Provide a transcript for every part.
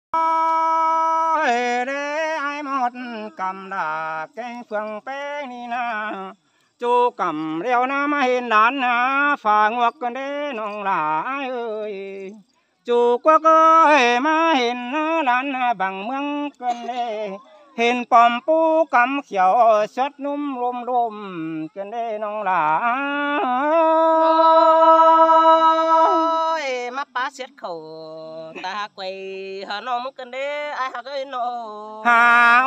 để ai một cầm đà cái phượng bé ni na chú cầm đeo na mà hiền đàn na phà ngọc cần đế nong là ai ơi chú quốc ơi mà hiền đàn bằng mương cần đế hiền pom pu cầm khiếu xuất núm rôm rôm cần đế nong là ơi mà pa xét khẩu ta quay hà nó muốn cần đế ai hà cái nó hà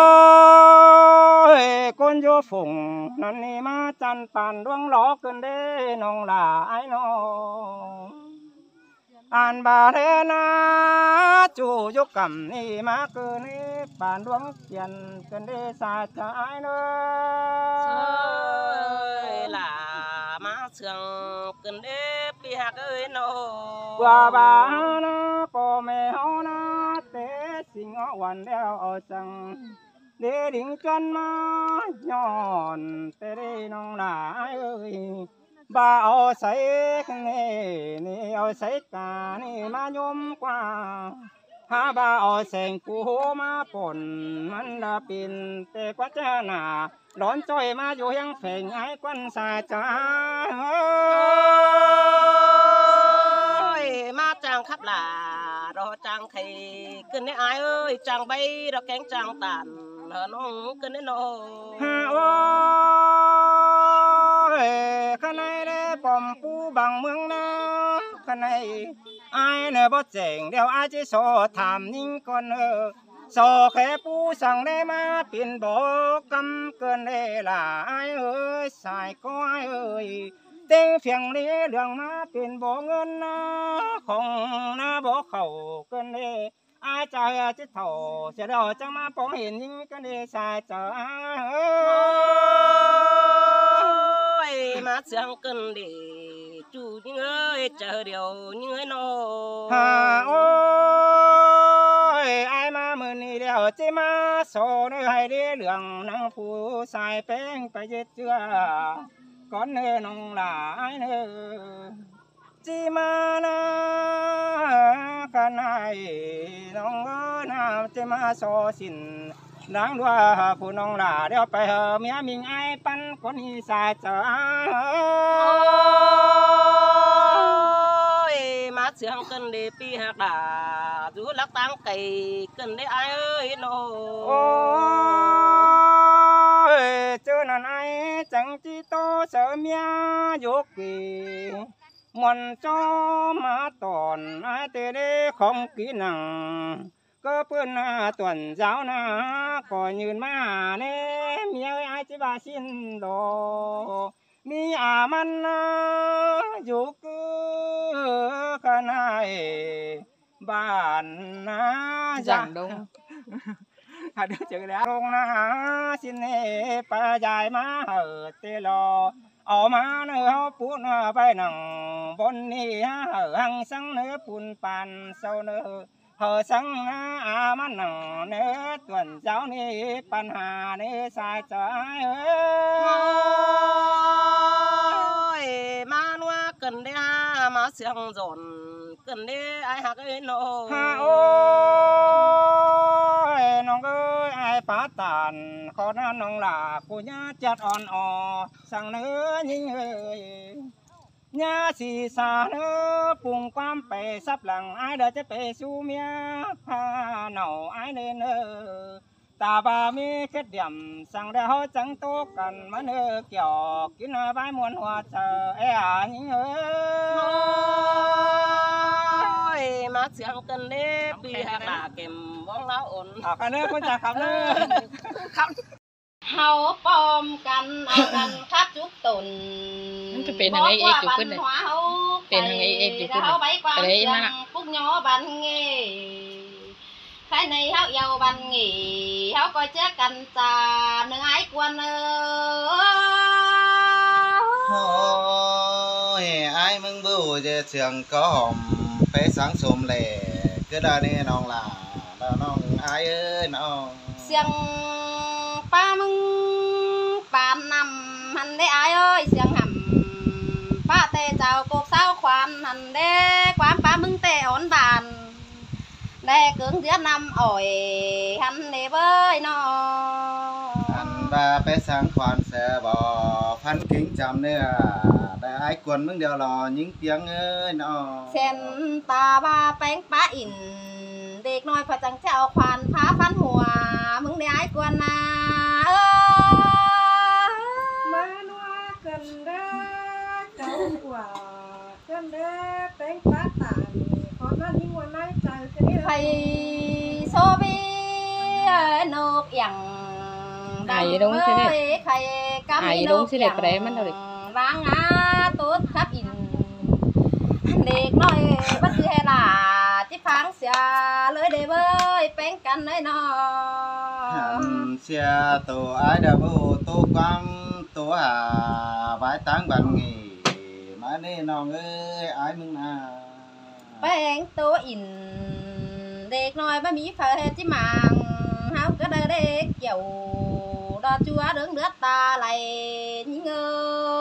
ơi con vô phụngนั่นนี่มาจันป่านดวงล้อกันเด้น้องหลายน้องอ่านบาเรนาจูยกกำนี่มาเกินนี่ป่านดวงเขียนกันเด้สาใจเนาะ là má sương cần đế pi hà cái nó ว่าบานะพ่อแม่เฮานะเตสิงเอาวันแล้วเอาจังเดดิ่งจันมาย้อนเตเรน้องหลายเอ้ยบ่าเอาใส่นี่นี่เอาใส่กานี่มายมกว่าหาบ่าเอาแสงกูมาป่นมันละปินแต่กว่าจะหนาร้อนจ้อยมาอยู่ยังแฝงไอ้ควันสาจา má chàng khắp là rồi chàng thầy cần đế ai ơi chàng bay rồi cánh chàng tàn nó cần đế nó ฮาโอ้ยข้างในเด้ปอมปูบังเมืองนะข้างในไอ้เนี่ยบ่เจ๋งเดี๋ยวไอ้จะสอถามนิ่งก่อนสอแค่ปูสั่งได้มาเป็นบอกกำเกินได้ล่ะไอ้เอ้ยสายก็ไอ้เอ้ยเต็งเฟียงเลี้ยเรื่องมาเป็นบ่เงินนะของนะบ่เข้าเกินได้ไอ้ใจจะเท่าเสียดอกจะมาปองเห็นยิ่งกันได้สายใจ ơi má sương cần để chủ những ơi chờ điều những ơi nó ฮาโอ้ยไอ้มามือนี้เดียวจะมาโซนให้ได้เรื่องนางผู้สายแป้งไปเย็ดเจือก่อนเนื้อน้องหลายเนื้อจีมานะกันไอ้น้องเอ้ยน้าจะมาโซสินนางดัวผู้น้องหลาเดี๋ยวไปเหอะเมียมิงไอ้ปันคนนี้สายเจอ ơi má sương cần để pi hạt đà dù lắc tăng cày cần để ai ơi nó โอ้ยเจอนั่นไอ้จังจีโตเสอเมียยกกีมันจอมาตอนไอ้เตเดของกีหนังก็เพื่อนต่วนเจ้านะก็ยืนมาเน่เมียไอ้จีบาสินโดมีอามันอยู่กือกันไอ้บ้านนะ Giảng đông หาเดือเจอแล้วลงนะสิเนปะยายมาเหอเตลอออกมาเนื้อปูนไปหนังบนนี้เหอหังสังเนื้อปูนปานเศร้าเนื้อเหอสังนะอามันหนังเนื้อต่วนเจ้านี่ปัญหาเนื้อสายใจเอ้ย ơi má nuôi cần để má sương dọn cần để ai hạt cái nó ฮาโอ้ยน้องเอ้ยไอ้ป้าตานขอน้าน้องหลากูย่าจัดอ่อนอ่อสั่งเนื้อยิ่งเอ้ยย่าสีสาเนื้อปรุงความไปซับหลังไอ้เด้อจะไปสู่เมียพาเหน่าไอ้เด้อเนอตาบามีเคล็ดเดี่ยมสั่งได้เฮาจังโตกันมาเนื้อเกี่ยวกินใบมวนหัวเจอไอ้ยิ่งเอ้ย ơi má sương cần để pi hạt đà kèm bóng lá ổn ขันเนื้อคุณจ่าขับเนื้อเฮาปลอมกันเอากันคัดจุกตุนมันจะเป็นทางไอ้เอกอยู่ขึ้นเลยเป็นทางไอ้เอกอยู่ขึ้นเลยเฮาใบความแต่ไอ้เสื่อนั่นมน่ะปุ๊กnhỏบันเงใครในเฮาgiàuบันnghỉเฮาก็เจอกันจาเนื้อไอ้กวน Ôi, ai mừng bưu giờ trường có hòm phế sáng xồm lẻ cứ đợi đi non là non ai ơi non เสียงป้ามึงปานนำหันได้อายเอ้ยเสียงห่ำป้าแต่เจ้ากบเศร้าควานหันได้ความป้ามึงแต่อ่อนบาน để cưỡng giữa năm ổi hắn để với nó อันว่าไปสร้างความเสียบ่พันกิ้งจำเนื้อได้ไอ้กวนมึงเดียวรอยิงเตียงเอ้ยน้อ sen ta ba bánh bá ỉnเด็กน้อยพอจังเจ้าควานพาฟันหัวมึงได้ไอ้กวนนามานัวกันเด้อเจ้าหัวกันเด้อเป็นป้าตาขอมาทิ้งวันไหนใจกันนี่ thầy xô bi nộpอย่าง Ai đúng thế này? thầy cắm Ai đúng thế này? Cáiมัน vang á tốt khắp in เด็กน้อยบัดคือให้ล่ะที่ฟังเสียเลยเด้เว้ยแป้งกันเลยน้อหันเสียตัวไอ้เด้อบ่ตัวความตัวหาไว้ตั้งบันงีมานี่น้องเอ้ยไอ้มึงน่ะแป้งตัวอินเด็กน้อยบ่มีไฟที่มางเฮาก็ได้เด็กเกี่ยวดอจัวเดืองเลือดตาไหลยิงเอ้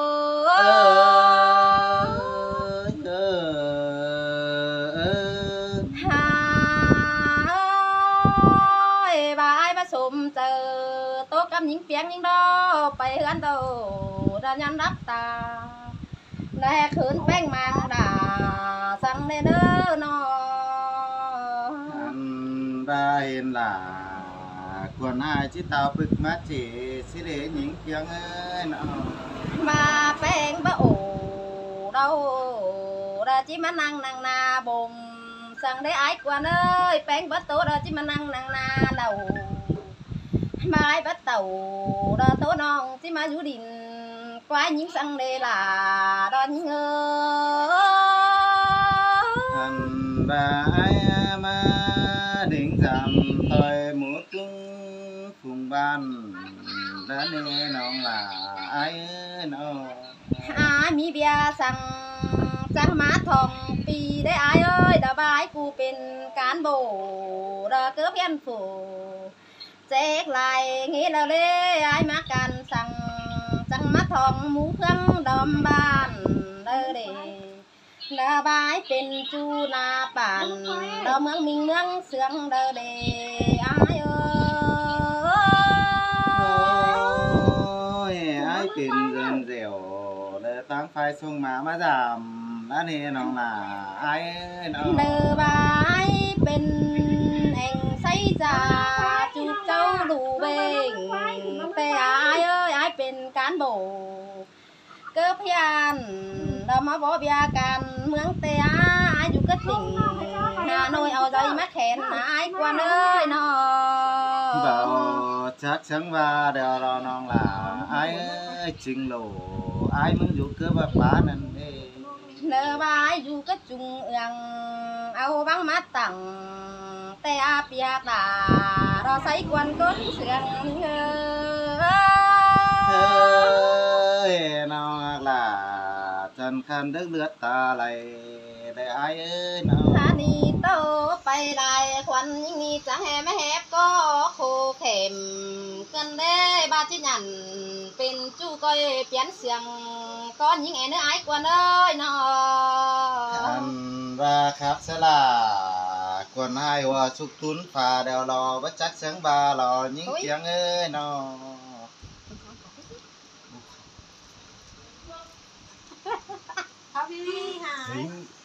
หายบายผสมเจอโตกับยิงเปียงยิงดอไปเฮือนโตดายันรับตาแลขืนแป้งมังด่าสั่งเด้อน้ออันได้เห็นล่ะควรให้ชิตาปึกมาจีสิเดหญิงเพียงเอ้ยน้องมาแป้งบะโอเดาดาจิมานั่งนางนาบ่มสั่งได้ไอ้กว่าเอ้ยแป้งบะโตดาจิมานั่งนางนาเดาไม้บะเต่าดาโตน้องจิมาอยู่ดินกว่ายิงสั่งได้ล่ะดอนยิงเอ้ยอันได้มาดิ่งจำต่อยหมูจุ้งฟุงบ้านแล้วนี่น้องล่ะไอ้เอ้ยน้องมีเบียร์สั่งจังมาทองปีได้อายเอ้ยดาบายกูเป็นการโบดาเกือบยันฝูเจ๊กลายงี้เราเลยอายมากันสั่งจังมาทองหมูเครื่องดอมบ้านเด้อเด้ดาบายเป็นจูนาป่านดาเมืองมิงเมืองเสืองเด้อเด้อายเอ้ยไอ้เป็นเรินเร็วเลยตั้งไฟส่งมาดำแล้วนี่น้องล่ะไอ้น้องเด้อบายเป็นแห่งไสจ่าจูบเจ้าดูเบงแต่อายเอ้ยอายเป็นการโบเกือบพยานเรามาบ่เบียกันเมืองแต่อายอยู่ก็ติ่งหาหน่อยเอาใจมาแขนอายกว่าเอ้ยน้อเบาชักชังว่าเดี๋ยวรอน้องล่ะไอ้เอ้ยจริงโหลไอ้มึงอยู่เกือบป้านั่นเองเด้อบายอยู่ก็จุงเอืองเอาบังมาตั้งแต่อาเปียตารอใส่กวนก้นเสืองเอ้ยเฮ้ยน้องล่ะจันคันดึกเลือดตาไหลได้ไอ้เอ้ยน้องถ้านี่โตไปได้ควันยิ่งนี่จะแห่ไม่แหบก็โคเข็มกันได้บาจิญันเป็นจู้ก้อยเปลี่ยนเสียงก้อนยิ่งแอเนื้อไอ้กวนเอ้ยน้ออันว่าครับสลากวนให้ว่าสุกทุนฝ่าเดี๋ยวรอวัจักเสียงบารอยิงเสียงเอ้ยน้องเอาพี่ค่ะสิง